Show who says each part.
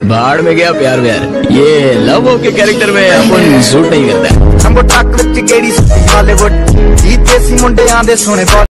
Speaker 1: भाड़ में गया प्यार व्यार, ये लव के कैरेक्टर में अपन सूट नहीं करता।
Speaker 2: हम ट्रक विच गेड़ी सुट्टी बॉलीवुड, जीते सी मुंडियां दे सोने